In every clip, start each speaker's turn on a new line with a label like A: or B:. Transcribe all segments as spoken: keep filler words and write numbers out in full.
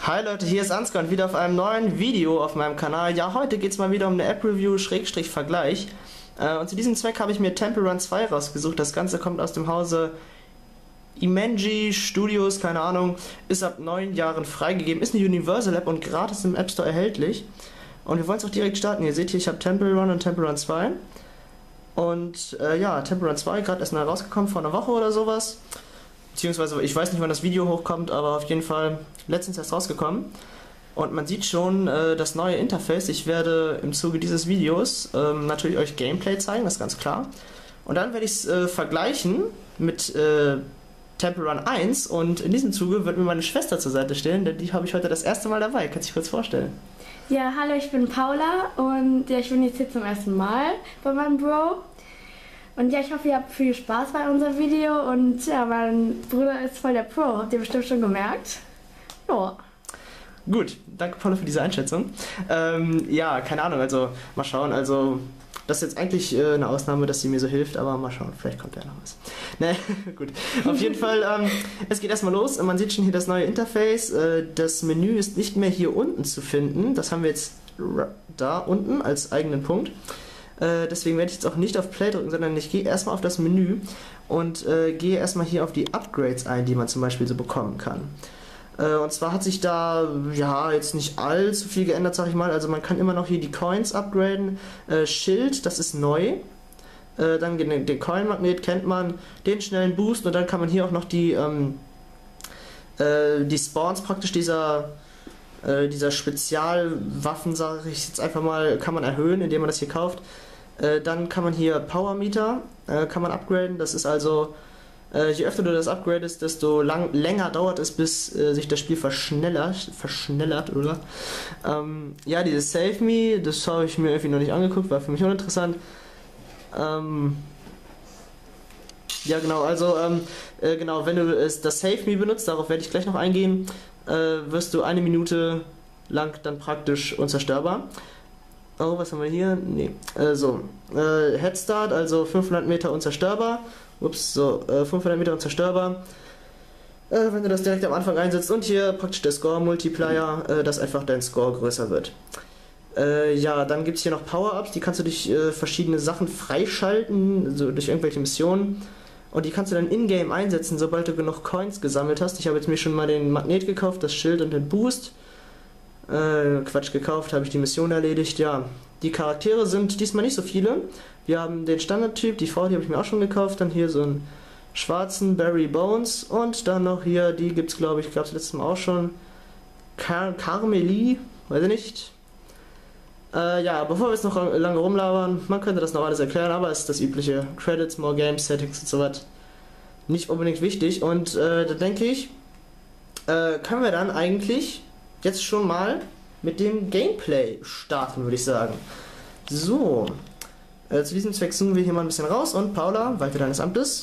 A: Hi Leute, hier ist Ansgar und wieder auf einem neuen Video auf meinem Kanal. Ja, heute geht es mal wieder um eine App-Review Schrägstrich Vergleich. Äh, und zu diesem Zweck habe ich mir Temple Run zwei rausgesucht. Das Ganze kommt aus dem Hause Imenji Studios, keine Ahnung, ist ab neun Jahren freigegeben, ist eine Universal App und gratis im App Store erhältlich. Und wir wollen es auch direkt starten. Ihr seht hier, ich habe Temple Run und Temple Run zwei. Und äh, ja, Temple Run zwei, gerade erst mal rausgekommen, vor einer Woche oder sowas. Beziehungsweise, ich weiß nicht, wann das Video hochkommt, aber auf jeden Fall letztens erst rausgekommen. Und man sieht schon äh, das neue Interface. Ich werde im Zuge dieses Videos ähm, natürlich euch Gameplay zeigen, das ist ganz klar. Und dann werde ich es äh, vergleichen mit äh, Temple Run eins und in diesem Zuge wird mir meine Schwester zur Seite stehen, denn die habe ich heute das erste Mal dabei. Kannst du dich kurz vorstellen?
B: Ja, hallo, ich bin Paula und ja, ich bin jetzt hier zum ersten Mal bei meinem Bro. Und ja, ich hoffe, ihr habt viel Spaß bei unserem Video und ja, mein Bruder ist voll der Pro, habt ihr bestimmt schon gemerkt. Ja.
A: Gut, danke Paula für diese Einschätzung. Ähm, ja, keine Ahnung, also mal schauen, also das ist jetzt eigentlich äh, eine Ausnahme, dass sie mir so hilft, aber mal schauen, vielleicht kommt ja noch was. Ne, gut. Auf jeden Fall, ähm, es geht erstmal los. Man sieht schon hier das neue Interface. Äh, das Menü ist nicht mehr hier unten zu finden. Das haben wir jetzt da unten als eigenen Punkt. Äh, deswegen werde ich jetzt auch nicht auf Play drücken, sondern ich gehe erstmal auf das Menü und äh, gehe erstmal hier auf die Upgrades ein, die man zum Beispiel so bekommen kann. Äh, und zwar hat sich da ja jetzt nicht allzu viel geändert, sag ich mal. Also man kann immer noch hier die Coins upgraden. Äh, Schild, das ist neu. Äh, dann den, den Coin-Magnet kennt man, den schnellen Boost und dann kann man hier auch noch die, ähm, äh, die Spawns praktisch dieser äh, dieser Spezialwaffen, sage ich jetzt einfach mal, kann man erhöhen, indem man das hier kauft. Äh, dann kann man hier Power Meter, äh, kann man upgraden. Das ist also, äh, je öfter du das upgradest, desto lang, länger dauert es, bis äh, sich das Spiel verschnellert, verschnellert, oder? Ähm, ja, dieses Save Me, das habe ich mir irgendwie noch nicht angeguckt, war für mich uninteressant. Ähm, ja genau, also ähm, äh, genau, wenn du äh, das Save Me benutzt, darauf werde ich gleich noch eingehen, äh, wirst du eine Minute lang dann praktisch unzerstörbar. Oh, was haben wir hier? Nee. Äh, so, äh, Head Start, also fünfhundert Meter unzerstörbar. Ups, so, äh, fünfhundert Meter unzerstörbar. Äh, wenn du das direkt am Anfang einsetzt und hier praktisch der Score Multiplier, äh, dass einfach dein Score größer wird. Äh, ja, dann gibt es hier noch Power-Ups, die kannst du durch äh, verschiedene Sachen freischalten, also durch irgendwelche Missionen. Und die kannst du dann in-game einsetzen, sobald du genug Coins gesammelt hast. Ich habe jetzt mir schon mal den Magnet gekauft, das Schild und den Boost. Äh, Quatsch, gekauft, habe ich die Mission erledigt, ja. Die Charaktere sind diesmal nicht so viele. Wir haben den Standardtyp, die Frau, die habe ich mir auch schon gekauft. Dann hier so einen schwarzen Barry Bones. Und dann noch hier, die gibt es glaube ich, gab es letztes Mal auch schon. Car Carmeli, weiß ich nicht. Äh, ja, bevor wir jetzt noch lange rumlabern, man könnte das noch alles erklären, aber es ist das übliche. Credits, More Games, Settings und so was. Nicht unbedingt wichtig. Und äh, da denke ich, äh, können wir dann eigentlich jetzt schon mal mit dem Gameplay starten, würde ich sagen. So, äh, zu diesem Zweck zoomen wir hier mal ein bisschen raus und Paula, Walter deines Amtes.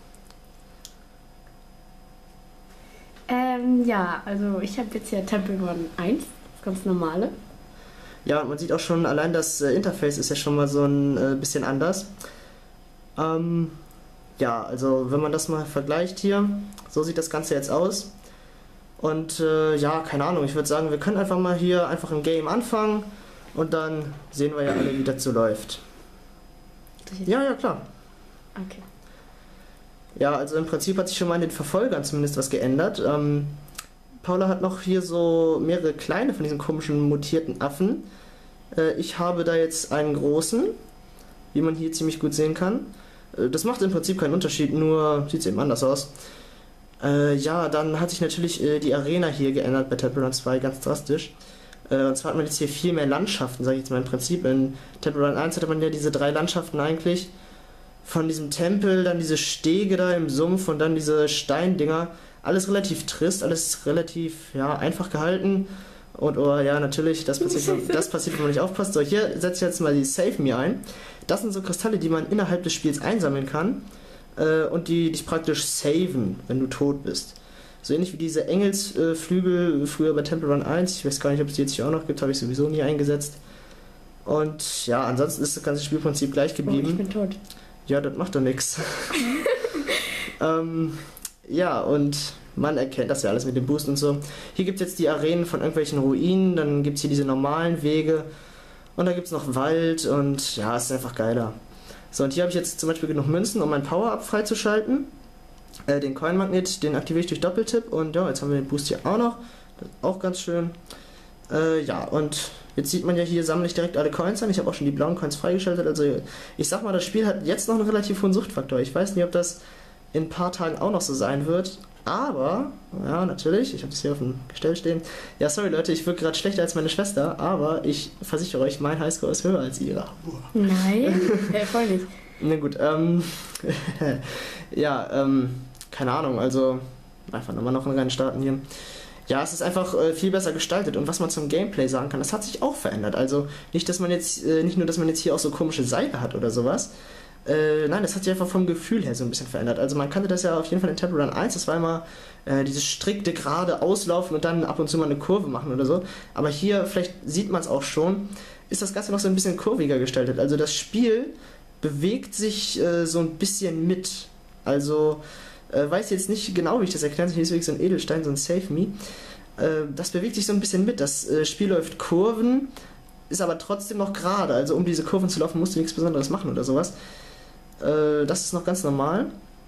B: Ähm, ja, also ich habe jetzt hier Temple Run eins, das ganz normale.
A: Ja, und man sieht auch schon, allein das äh, Interface ist ja schon mal so ein äh, bisschen anders. Ähm, ja, also wenn man das mal vergleicht hier, so sieht das Ganze jetzt aus. Und äh, ja, keine Ahnung, ich würde sagen, wir können einfach mal hier einfach ein Game anfangen und dann sehen wir ja alle, wie das so läuft. Ja, ja, klar.
B: Okay.
A: Ja, also im Prinzip hat sich schon mal in den Verfolgern zumindest was geändert. Ähm, Paula hat noch hier so mehrere kleine von diesen komischen mutierten Affen. Äh, ich habe da jetzt einen großen, wie man hier ziemlich gut sehen kann. Äh, das macht im Prinzip keinen Unterschied, nur sieht es eben anders aus. Äh, ja, dann hat sich natürlich äh, die Arena hier geändert bei Temple Run zwei, ganz drastisch. Äh, und zwar hat man jetzt hier viel mehr Landschaften, sage ich jetzt mal im Prinzip. In Temple Run eins hatte man ja diese drei Landschaften eigentlich. Von diesem Tempel, dann diese Stege da im Sumpf und dann diese Steindinger. Alles relativ trist, alles relativ ja, einfach gehalten. Und oh ja, natürlich, das passiert, das passiert, wenn man nicht aufpasst. So, hier setze ich jetzt mal die Save Me ein. Das sind so Kristalle, die man innerhalb des Spiels einsammeln kann. Äh, und die dich praktisch saven, wenn du tot bist. So ähnlich wie diese Engelsflügel äh, früher bei Temple Run eins. Ich weiß gar nicht, ob es die jetzt hier auch noch gibt, habe ich sowieso nie eingesetzt. Und ja, ansonsten ist das ganze Spielprinzip gleich geblieben.
B: Oh, ich bin tot.
A: Ja, das macht doch nichts. ähm, Ja, und man erkennt das ja alles mit dem Boost und so. Hier gibt es jetzt die Arenen von irgendwelchen Ruinen, dann gibt es hier diese normalen Wege und da gibt es noch Wald und ja, es ist einfach geiler. So, und hier habe ich jetzt zum Beispiel genug Münzen, um mein Power-Up freizuschalten. Äh, den Coin-Magnet, den aktiviere ich durch Doppeltipp und ja, jetzt haben wir den Boost hier auch noch. Das ist auch ganz schön. Äh, ja, und jetzt sieht man ja, hier sammle ich direkt alle Coins an. Ich habe auch schon die blauen Coins freigeschaltet. Also ich sag mal, das Spiel hat jetzt noch einen relativ hohen Suchtfaktor. Ich weiß nicht, ob das in ein paar Tagen auch noch so sein wird. Aber, ja, natürlich, ich habe das hier auf dem Gestell stehen. Ja, sorry Leute, ich wirke gerade schlechter als meine Schwester, aber ich versichere euch, mein Highscore ist höher als ihrer.
B: Nein, äh, voll nicht.
A: Na gut, ähm, ja, ähm, keine Ahnung, also einfach nochmal noch einen Rennen starten hier. Ja, es ist einfach äh, viel besser gestaltet und was man zum Gameplay sagen kann, das hat sich auch verändert. Also nicht, dass man jetzt, äh, nicht nur, dass man jetzt hier auch so komische Seile hat oder sowas. Äh, nein, das hat sich einfach vom Gefühl her so ein bisschen verändert. Also man kannte das ja auf jeden Fall in Temple Run eins, das war immer äh, dieses strikte gerade auslaufen und dann ab und zu mal eine Kurve machen oder so. Aber hier, vielleicht sieht man es auch schon, ist das Ganze noch so ein bisschen kurviger gestaltet. Also das Spiel bewegt sich äh, so ein bisschen mit. Also äh, weiß jetzt nicht genau, wie ich das erklären soll. Hier ist wirklich so ein Edelstein, so ein Save Me. Äh, das bewegt sich so ein bisschen mit. Das äh, Spiel läuft Kurven, ist aber trotzdem noch gerade. Also um diese Kurven zu laufen, musst du nichts Besonderes machen oder sowas. Das ist noch ganz normal.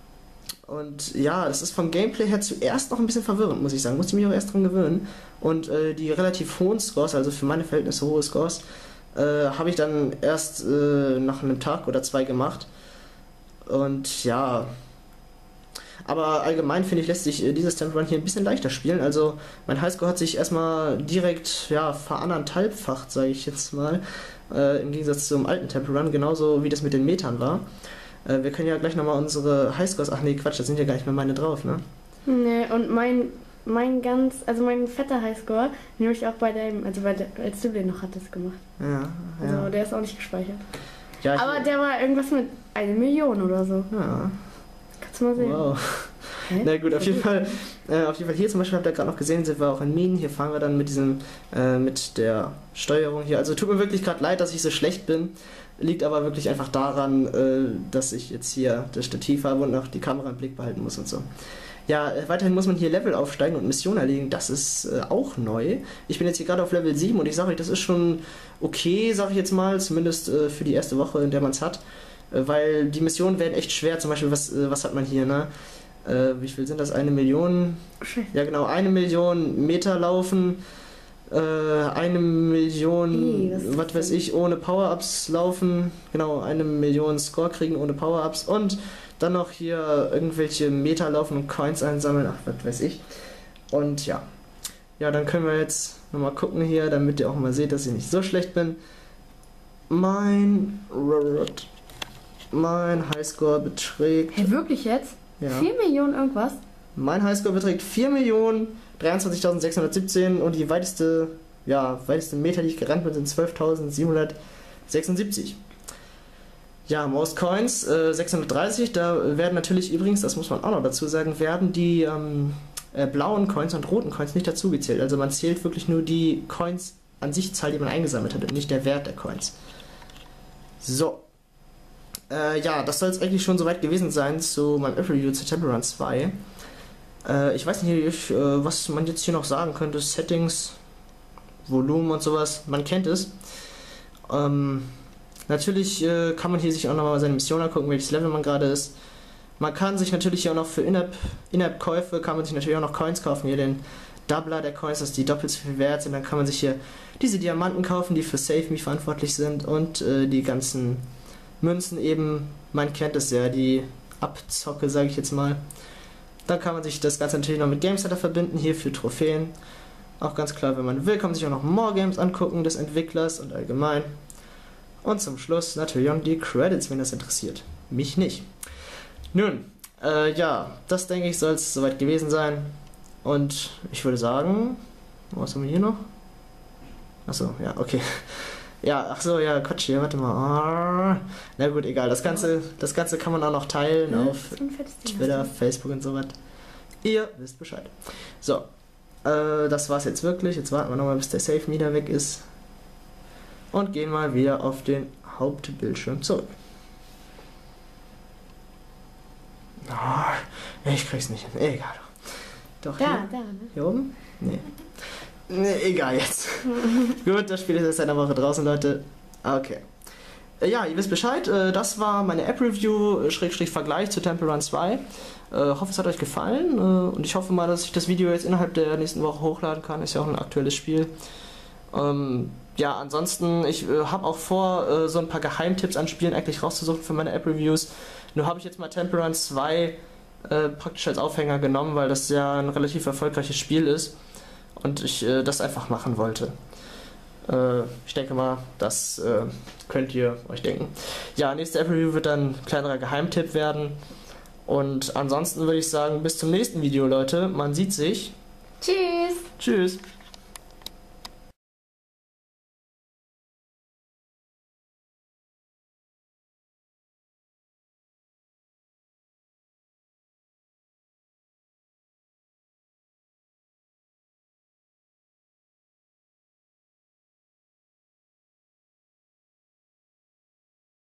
A: Und ja, das ist vom Gameplay her zuerst noch ein bisschen verwirrend, muss ich sagen. Musste ich mich auch erst dran gewöhnen. Und äh, die relativ hohen Scores, also für meine Verhältnisse hohe Scores, äh, habe ich dann erst äh, nach einem Tag oder zwei gemacht. Und ja. Aber allgemein finde ich, lässt sich äh, dieses Temple Run hier ein bisschen leichter spielen. Also mein Highscore hat sich erstmal direkt ja, veranderthalbfacht, sage ich jetzt mal. Äh, Im Gegensatz zum alten Temple Run, genauso wie das mit den Metern war. Äh, wir können ja gleich nochmal unsere Highscores. Ach nee, Quatsch, da sind ja gar nicht mehr meine drauf, ne?
B: Nee, und mein, mein ganz, also mein fetter Highscore, nehme ich auch bei dem, also bei der, als du den noch hattest, gemacht.
A: Ja, ja.
B: Also der ist auch nicht gespeichert.
A: Ja,
B: aber der war irgendwas mit eine Million oder so.
A: Ja.
B: Kannst du mal sehen.
A: Wow. Hä? Na gut, auf jeden Fall, äh, auf jeden Fall hier zum Beispiel, habt ihr gerade noch gesehen, sind wir auch in Minen. Hier fahren wir dann mit diesem, äh, mit der Steuerung hier. Also tut mir wirklich gerade leid, dass ich so schlecht bin. Liegt aber wirklich einfach daran, äh, dass ich jetzt hier das Stativ habe und auch die Kamera im Blick behalten muss und so. Ja, äh, weiterhin muss man hier Level aufsteigen und Missionen erledigen. Das ist äh, auch neu. Ich bin jetzt hier gerade auf Level sieben und ich sage euch, das ist schon okay, sage ich jetzt mal, zumindest äh, für die erste Woche, in der man es hat. Äh, weil die Missionen werden echt schwer. Zum Beispiel, was, äh, was hat man hier, ne? Äh, wie viel sind das? Eine Million? Ja genau, eine Million Meter laufen, äh, eine Million, hey, was, was weiß ich, ohne Power-Ups laufen, genau, eine Million Score kriegen ohne Power-Ups und dann noch hier irgendwelche Meter laufen und Coins einsammeln, ach, was weiß ich. Und ja, ja, dann können wir jetzt nochmal gucken hier, damit ihr auch mal seht, dass ich nicht so schlecht bin. Mein, mein Highscore beträgt...
B: Hey, wirklich jetzt?
A: Ja.
B: vier Millionen irgendwas?
A: Mein Highscore beträgt vier Millionen dreiundzwanzigtausendsechshundertsiebzehn und die weiteste, ja, weiteste Meter, die ich gerannt bin, sind zwölftausendsiebenhundertsechsundsiebzig. Ja, Most Coins äh, sechshundertdreißig, da werden natürlich übrigens, das muss man auch noch dazu sagen, werden die ähm, äh, blauen Coins und roten Coins nicht dazugezählt. Also man zählt wirklich nur die Coins an sich, Zahl, die man eingesammelt hat und nicht der Wert der Coins. So. Äh, ja, das soll es eigentlich schon soweit gewesen sein zu meinem Review zu Temple Run zwei. Äh, ich weiß nicht, äh, was man jetzt hier noch sagen könnte. Settings, Volumen und sowas, man kennt es. Ähm, natürlich äh, kann man hier sich auch nochmal seine Mission angucken, welches Level man gerade ist. Man kann sich natürlich hier auch noch für In-App-Käufe, kann man sich natürlich auch noch Coins kaufen. Hier den Doubler der Coins, dass die doppelt so viel wert sind. Dann kann man sich hier diese Diamanten kaufen, die für Save Me verantwortlich sind und äh, die ganzen Münzen eben, man kennt es ja, die Abzocke, sage ich jetzt mal. Dann kann man sich das Ganze natürlich noch mit GameCenter verbinden, hier für Trophäen. Auch ganz klar, wenn man will, kann man sich auch noch More Games angucken des Entwicklers und allgemein. Und zum Schluss natürlich auch die Credits, wenn das interessiert. Mich nicht. Nun, äh, ja, das denke ich, soll es soweit gewesen sein. Und ich würde sagen, was haben wir hier noch? Achso, ja, okay. Ja, ach so, ja, Quatsch hier, warte mal. Na gut, egal. Das Ganze, das Ganze kann man auch noch teilen ja, auf Twitter, Facebook und so was. Ihr wisst Bescheid. So, äh, das war's jetzt wirklich. Jetzt warten wir nochmal, bis der Save Meter weg ist. Und gehen mal wieder auf den Hauptbildschirm zurück. Oh, Ich krieg's nicht hin. Egal. Doch,
B: Da,
A: hier?
B: da, ne?
A: Hier oben? Nee. Nee, egal jetzt. Gut, das Spiel ist jetzt seit einer Woche draußen, Leute. Okay. Äh, Ja, ihr wisst Bescheid. Äh, Das war meine App-Review, Schrägstrich Vergleich zu Temple Run zwei. Äh, hoffe, es hat euch gefallen. Äh, und ich hoffe mal, dass ich das Video jetzt innerhalb der nächsten Woche hochladen kann. Ist ja auch ein aktuelles Spiel. Ähm, ja, ansonsten, ich äh, habe auch vor, äh, so ein paar Geheimtipps an Spielen eigentlich rauszusuchen für meine App-Reviews. Nur habe ich jetzt mal Temple Run zwei äh, praktisch als Aufhänger genommen, weil das ja ein relativ erfolgreiches Spiel ist und ich äh, das einfach machen wollte. Äh, ich denke mal, das äh, könnt ihr euch denken. Ja, nächste App-Review wird dann ein kleinerer Geheimtipp werden. Und ansonsten würde ich sagen, bis zum nächsten Video, Leute. Man sieht sich.
B: Tschüss!
A: Tschüss!